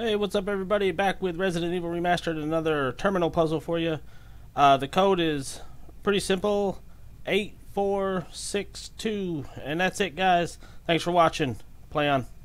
Hey, what's up everybody? Back with Resident Evil Remastered, another terminal puzzle for you. The code is pretty simple, 8462, and that's it guys. Thanks for watching. Play on.